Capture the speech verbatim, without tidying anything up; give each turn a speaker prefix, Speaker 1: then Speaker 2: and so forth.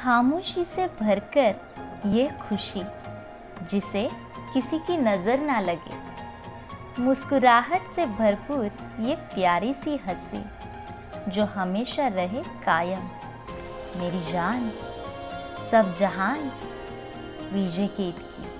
Speaker 1: खामोशी से भरकर ये खुशी जिसे किसी की नज़र ना लगे, मुस्कुराहट से भरपूर ये प्यारी सी हंसी जो हमेशा रहे कायम। मेरी जान सब जहान विजय कीर्ति की।